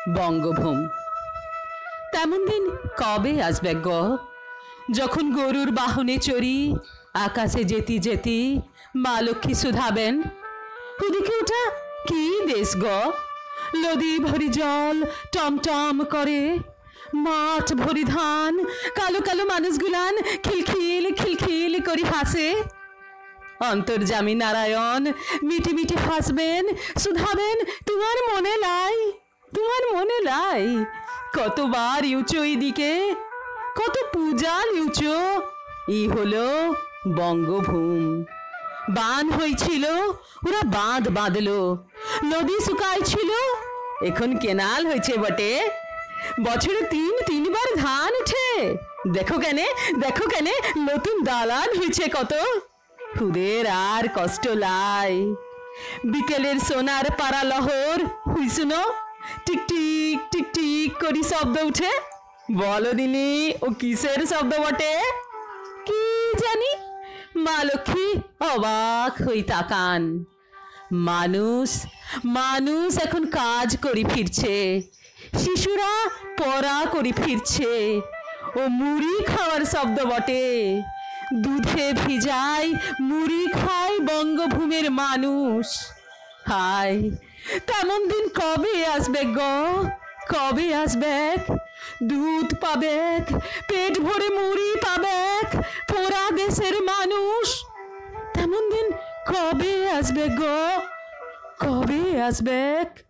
বঙ্গভূম। তেমন দিন কবে আসবে গো, যখন গরুর বাহনে চড়ি আকাশে যেতি যেতি মা লক্ষ্মী শুধাবেন, ওদিকে ওটা কি দেশ গো, নদী ভরি জল টমটম করে, মাঠ ভরি ধান, কালো কালো মানুষগুলান খিলখিল খিলখিল করি হাসে। অন্তর্যামী নারায়ণ মিটি মিটি হাসবেন, শুধাবেন, তোমার মনে লাই, তোমার মনে লাই, কতবার ইউচো দিকে, কত পূজা ইউচো। ই হলো বঙ্গভূম। বান হয়েছিল, ওরা বাঁধ বাঁধলো, নদী শুকায় ছিল, এখন কেনাল হয়েছে বটে, বছরে তিনবার ধান উঠে, দেখো কেনে, দেখো কেনে নতুন দালান হয়েছে কত, খুদের আর কষ্ট লাই। বিকেলের সোনার পাড়া লহর হুই শুনো, টিকটিক টিকটিক করি শব্দ উঠে, বলো দিনি ও কিসের শব্দ বটে? কি জানি। মা লক্ষ্মী অবাক হই তাকান। মানুষ মানুষ এখন কাজ করি ফিরছে, শিশুরা পড়া করি ফিরছে, ও মুড়ি খাওয়ার শব্দ বটে। দুধে ভিজাই মুড়ি খায় বঙ্গভূমির মানুষ। হায়, তেমন দিন কবে আসবে গো, কবে আসবে? দুধ পাবে, পেট ভরে মুড়ি পাবে পোড়া দেশের মানুষ। তেমন দিন কবে আসবে গো, কবে আসবে?